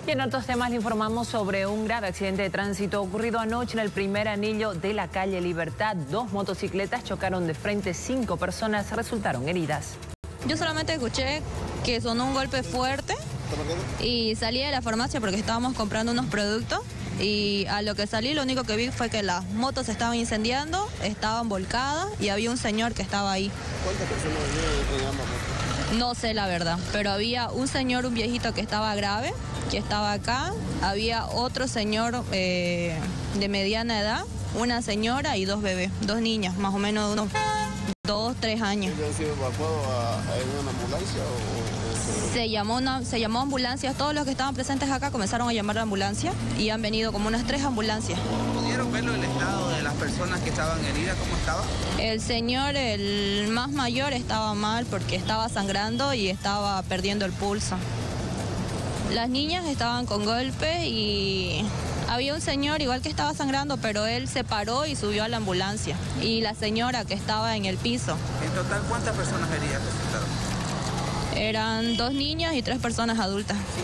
Y en otros temas le informamos sobre un grave accidente de tránsito ocurrido anoche en el primer anillo de la calle Libertad. 2 motocicletas chocaron de frente, 5 personas resultaron heridas. Yo solamente escuché que sonó un golpe fuerte y salí de la farmacia porque estábamos comprando unos productos y a lo que salí lo único que vi fue que las motos se estaban incendiando, estaban volcadas y había un señor que estaba ahí. ¿Cuántas personas venían en ambas motos? No sé la verdad, pero había un señor, un viejito que estaba grave, que estaba acá, había otro señor de mediana edad, una señora y 2 bebés, 2 niñas, más o menos de unos 2, 3 años. ¿Han sido evacuados en una ambulancia Se llamó ambulancia, todos los que estaban presentes acá comenzaron a llamar a la ambulancia y han venido como unas 3 ambulancias. ¿Pudieron verlo el estado de las personas que estaban heridas? ¿Cómo estaba? El señor, el más mayor, estaba mal porque estaba sangrando y estaba perdiendo el pulso. Las niñas estaban con golpes y había un señor igual que estaba sangrando, pero él se paró y subió a la ambulancia. Y la señora que estaba en el piso. En total, ¿cuántas personas heridas resultaron? Eran 2 niñas y 3 personas adultas.